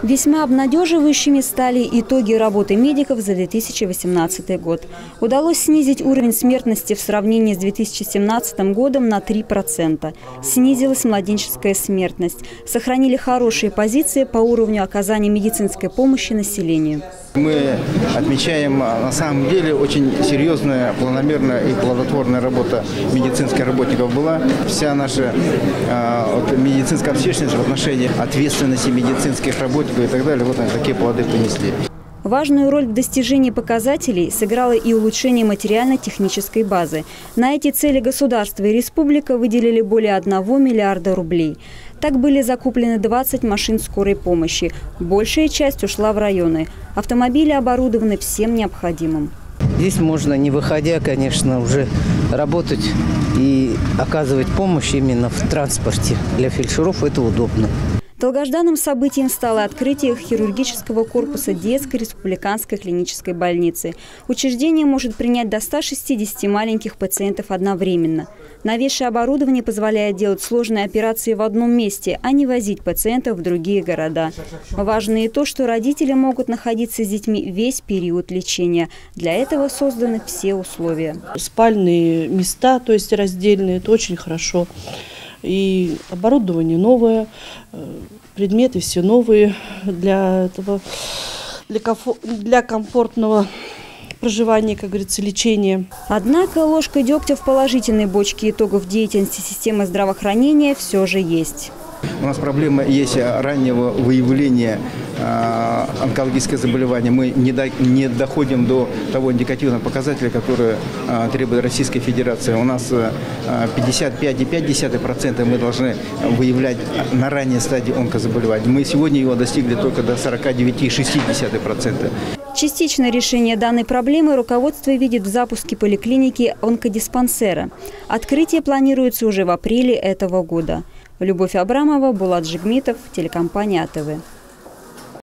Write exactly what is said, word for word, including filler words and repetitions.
Весьма обнадеживающими стали итоги работы медиков за две тысячи восемнадцатый год. Удалось снизить уровень смертности в сравнении с две тысячи семнадцатым годом на три процента. Снизилась младенческая смертность. Сохранили хорошие позиции по уровню оказания медицинской помощи населению. Мы отмечаем на самом деле очень серьезная, планомерная и плодотворная работа медицинских работников была. Вся наша э, медицинская общественность в отношении ответственности медицинских работников и так далее, вот они такие плоды принесли. Важную роль в достижении показателей сыграло и улучшение материально-технической базы. На эти цели государство и республика выделили более одного миллиарда рублей. Так были закуплены двадцать машин скорой помощи. Большая часть ушла в районы. Автомобили оборудованы всем необходимым. Здесь можно, не выходя, конечно, уже работать и оказывать помощь именно в транспорте. Для фельдшеров это удобно. Долгожданным событием стало открытие хирургического корпуса детской республиканской клинической больницы. Учреждение может принять до ста шестидесяти маленьких пациентов одновременно. Новейшее оборудование позволяет делать сложные операции в одном месте, а не возить пациентов в другие города. Важно и то, что родители могут находиться с детьми весь период лечения. Для этого созданы все условия. Спальные места, то есть раздельные, это очень хорошо. И оборудование новое, предметы все новые для этого, для, комфор- для комфортного проживания, как говорится, лечения. Однако ложка дегтя в положительной бочке итогов деятельности системы здравоохранения все же есть. У нас проблема есть раннего выявления э, онкологического заболевания. Мы не, до, не доходим до того индикативного показателя, который э, требует Российская Федерация. У нас э, пятьдесят пять и пять десятых процента мы должны выявлять на ранней стадии онкозаболевания. Мы сегодня его достигли только до сорока девяти и шести десятых процента. Частичное решение данной проблемы руководство видит в запуске поликлиники онкодиспансера. Открытие планируется уже в апреле этого года. Любовь Абрамова, Булат Жигмитов, телекомпания АТВ.